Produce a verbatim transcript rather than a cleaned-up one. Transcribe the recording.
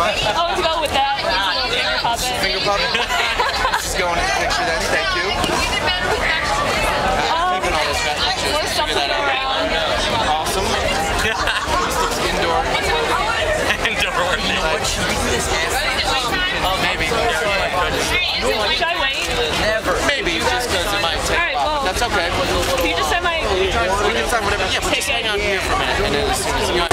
Oh, to go with that. Finger puppet. Finger puppet. This is going in the picture then. Thank you. Um, more stuff to go around. Awesome. This looks indoor. Indoor. Maybe. Should I wait? Never. Maybe, just because it might take Alright, a while. well, That's okay. can you just send my We can sign whatever. Yeah, but just hang out here for a minute. And then as soon as you